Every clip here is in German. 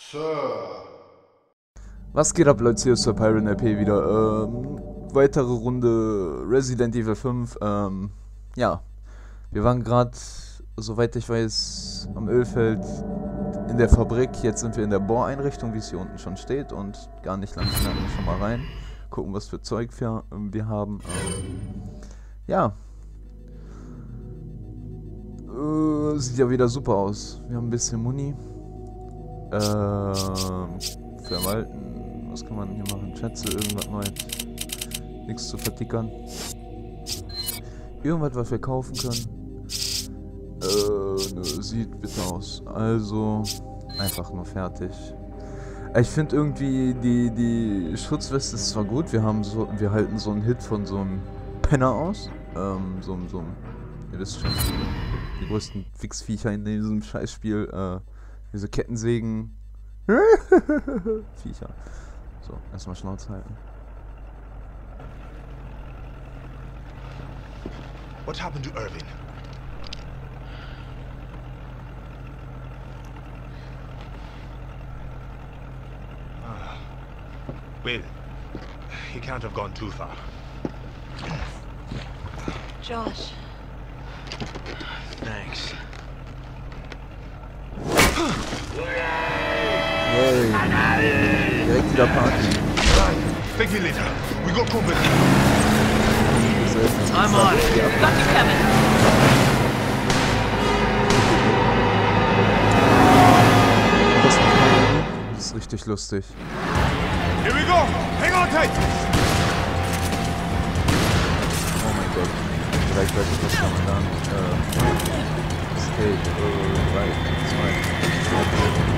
Sir. Was geht ab, Leute, hier ist der Pyron RP wieder. Weitere Runde Resident Evil 5. Ja, wir waren gerade, soweit ich weiß, am Ölfeld in der Fabrik. Jetzt sind wir in der Bohreinrichtung, wie es hier unten schon steht. Und gar nicht lang schnacken wir schon mal rein. Gucken, was für Zeug wir haben. Ja. Sieht ja wieder super aus. Wir haben ein bisschen Muni. Verwalten. Was kann man hier machen? Schätze, irgendwas Neues. Nichts zu vertickern. Irgendwas, was wir kaufen können. Nö, sieht bitte aus. Also, einfach nur fertig. Ich finde irgendwie, die Schutzweste ist zwar gut, wir halten so einen Hit von so einem Penner aus. Ihr wisst schon, die größten Fixviecher in diesem Scheißspiel, diese Kettensägen. Viecher. So, erstmal Schnauze halten. What happened to Irving? Well, he can't have gone too far. Josh. Thanks. Yay. Direkt wieder Party. Thank you later. We got company. I'm on it. Got you, Kevin. Das ist richtig lustig. Here we go. Hang on tight. Oh mein Gott. Vielleicht weiß ich, was kann man dann. Escape. 3, 2.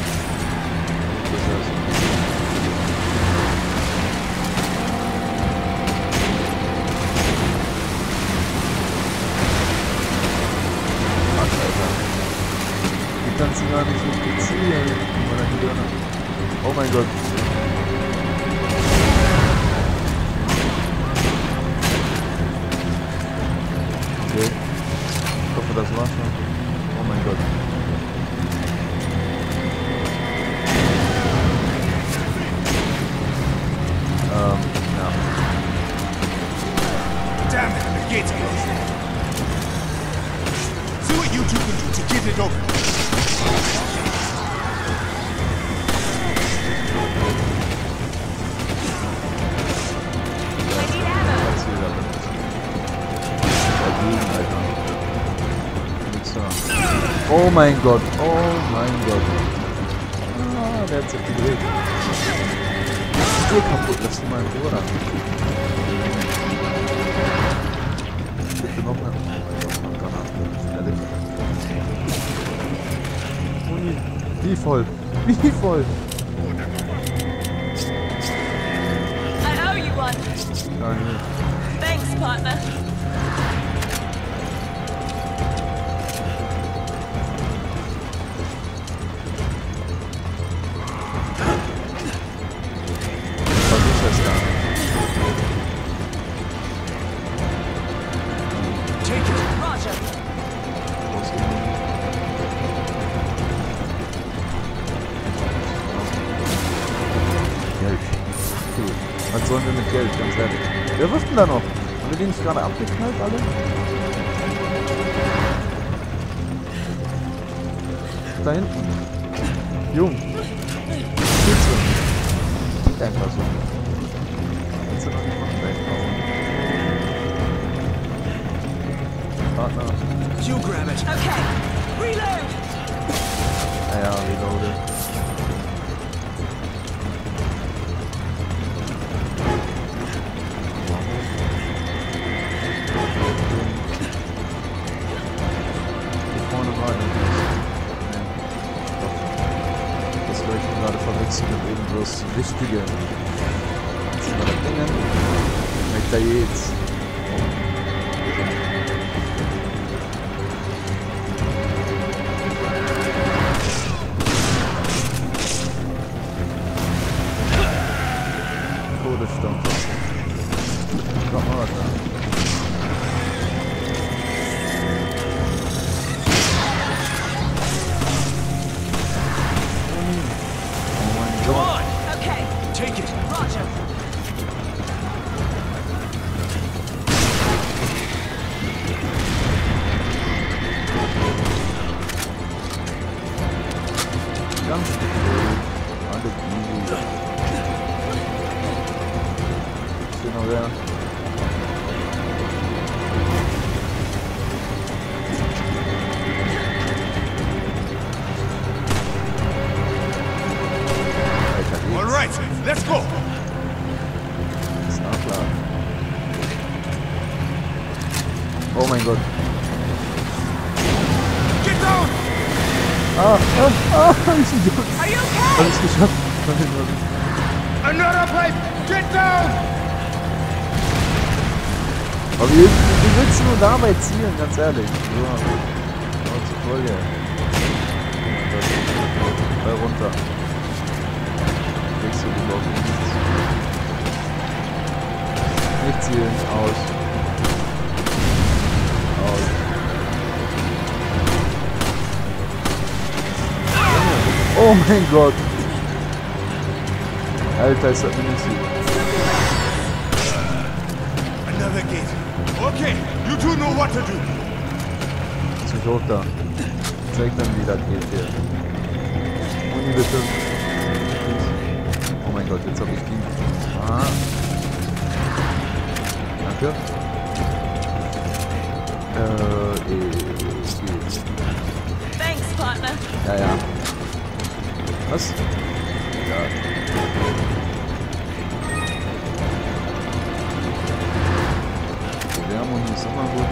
Die kannst du gar nicht richtig zielen. Oh mein Gott. Okay. Ich hoffe, das war's schon. Oh mein Gott. Ja. Damn it, the gate's closed. See what you two can do to get it open. Oh mein Gott, oh mein Gott. Ah, der hat sich gedreht. Ist dir kaputt, lass ihn mal in Ruhe. Bitte noch eine Granate. Ui, wie voll, wie voll. I owe you one. Nein, Thanks, partner. Was sollen wir mit Geld, ganz ehrlich? Wer wirft denn da noch? Haben wir die nicht gerade abgeknallt, alle? Da hinten. Jung. Spitze. Geht einfach so. Kannst du noch nicht machen, gleich Partner. You grab it. Okay. Reload. Ja, reloaded. Gerade verwechselt mit irgendwas Wichtigem. Jetzt sind wir da drinnen. Da geht's. Todesstampf. Komm mal da. ganz gechillt. Alles easy. Genau, wer? All right, let's go. Ist nachladen. Oh mein Gott. Get down. Ich Idiot. Are you okay? Alles geschafft. Another pipe. Get down. Aber wie willst du nur dabei zielen, ganz ehrlich? So. Zu voll hier. Ball runter. Kriegst du überhaupt nichts. Nicht zielen. Aus. Aus. Oh mein Gott. Alter, ist das Minisu. Another gate. Okay, you two know what to do. Ist nicht hoch da. Zeig dann, wie das geht hier. Uni bitte. Oh mein Gott, jetzt hab ich die. Ah. Danke. Thanks, partner. Ja, ja. Was? Egal. Die Wärme ist immer gut.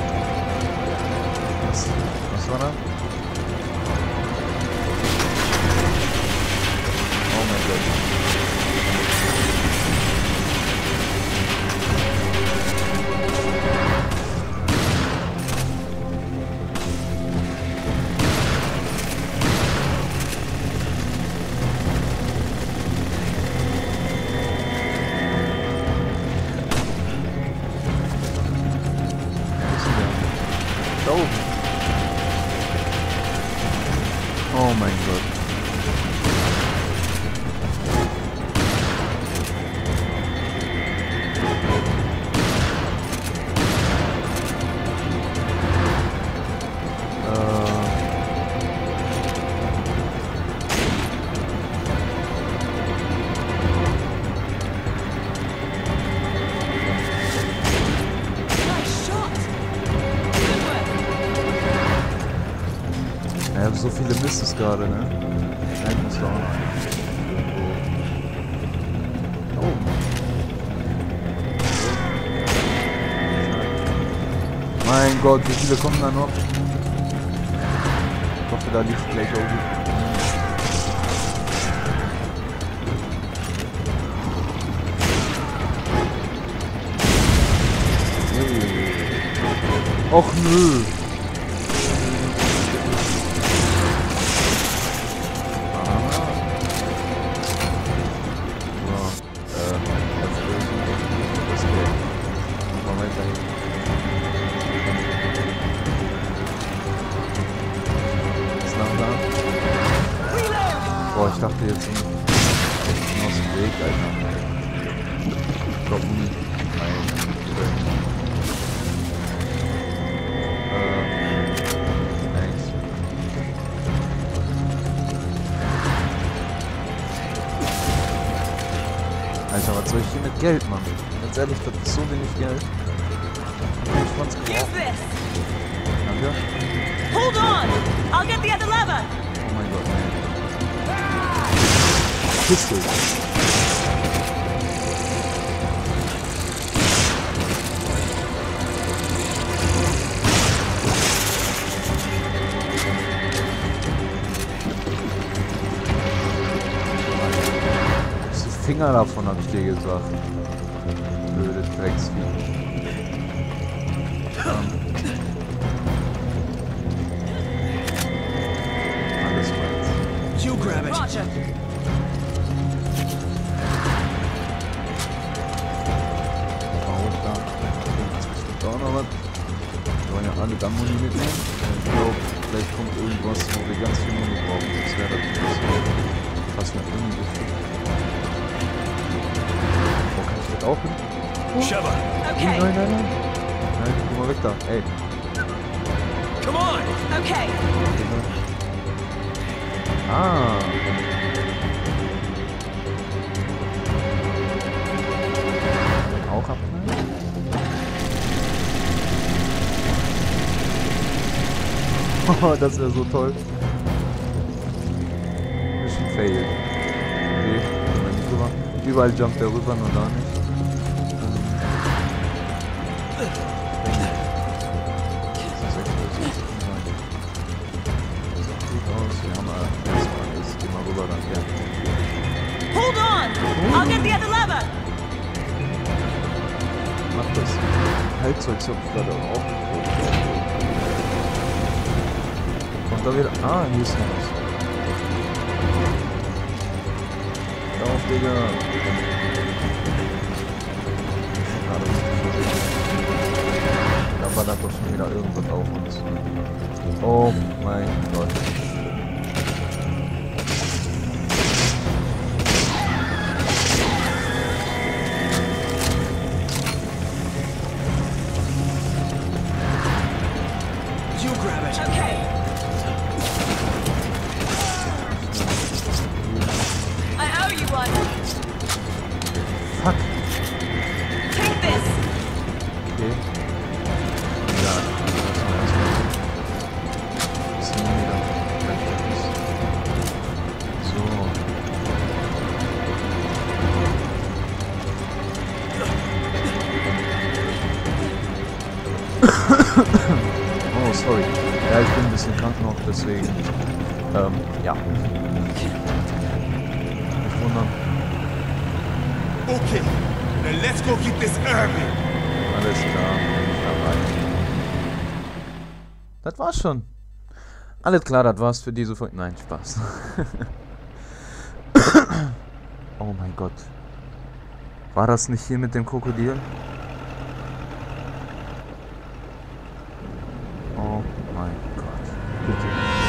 Was war da? Oh mein Gott. Da oben. Oh mein Gott. Nice shot. Good work. Ich habe so viele Misses gerade, ne? Nein, muss da auch noch. Oh. Mein Gott, wie viele kommen da noch? Ich hoffe, da liegt gleich oben. Och nö. Boah, ich dachte jetzt aus dem Weg, Alter. Droppen. Thanks. Alter, was soll ich hier mit Geld machen? Ganz ehrlich, das ist so wenig Geld. Ich fand's Use gebraucht. this. Danke. Hold on. I'll get the other lever. Oh mein Gott, nein. Pistol. Die Finger davon, hab ich dir gesagt. Blöde Drecksvieh. Alles weit. You grab it. Roger. Da auch noch was. Wir wollen ja alle Dammuni mitnehmen. Ich glaube, vielleicht kommt irgendwas, wo wir ganz viel Muni brauchen. Das wäre das fast nach irgendwie gefühlt. Wo kann ich das auch hin? Sheva. Okay. Nein, nein, nein. Nein, guck mal weg da. Ey. Come on. Okay. Ah. Auch abknallen? Oh, das wäre so toll. Mission failed. Okay, können wir nicht rüber. Überall jumpt er rüber, nur da nicht. Hold on! I'll get the other lever! Mach das. Halbzeugzopf gerade auch. Kommt da wieder. Ah, hier ist noch was. Lauf, Digga. Gerade richtig versucht. Da ballert doch schon wieder irgendwas auf uns. Oh mein Gott. Okay. I owe you one. Fuck. Take this. Okay. Ja, das sind wir wieder. So. Oh, sorry. Ja, ich bin ein bisschen krank noch, deswegen. Ja. Nicht wundern. Okay, then let's go get this Irving. Alles klar. Dabei. Das war's schon. Alles klar, das war's für diese Folge. Nein, Spaß. Oh mein Gott. War das nicht hier mit dem Krokodil? Oh mein Gott. Bitte.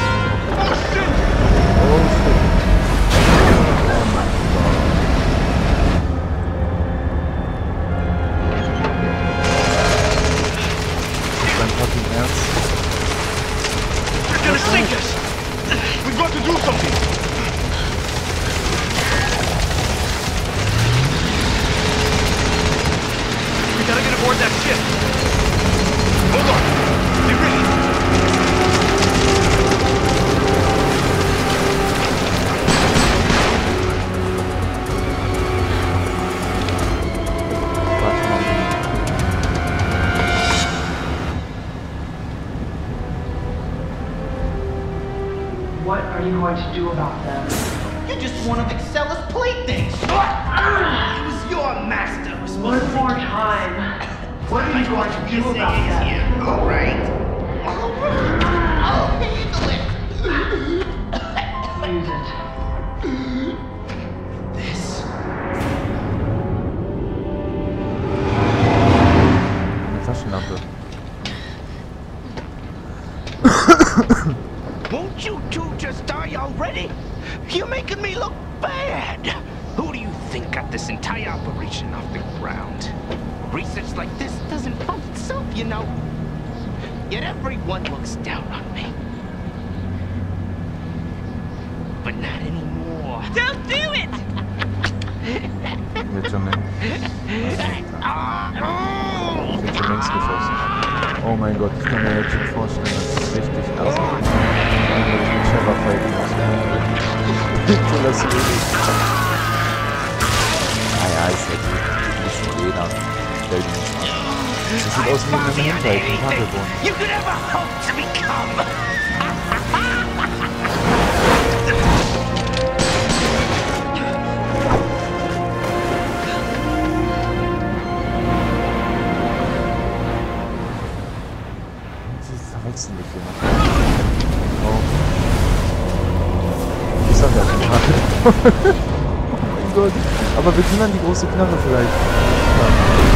Oh shit. Oh mein Gott. Dein fucking Ernst? They're gonna sink us! We've got to do something! We gotta get aboard that ship! Hold on! Get ready! What are you going to do about them? You're just one of Excella's playthings! It was your master who was supposed One more time. What are you going to do about them? Alright. I'll handle it! Use it. This. Eine Taschenlampe. Won't you two just die already? You're making me look bad! Who do you think got this entire operation off the ground? Research like this doesn't fund itself, you know. Yet everyone looks down on me. But not anymore. Don't do it! Wird schon längst. Wird schon längst geschossen. Oh mein Gott, ich kann mir jetzt schon vorstellen, dass es richtig ernst ist. Dann würde ich mit Sheva fighten müssen. Bitte lass mich nicht. Naja, ist ja gut. Ein bisschen jeder. Stellt ihn nicht an. Das sieht aus wie eine Hinweis, ein Tagelbohnen. You could ever hope to become. Sie verwechseln mich hier noch. Oh. Ich sag ja schon mal. Oh mein Gott. Aber wir können dann die große Knarre vielleicht. Ja.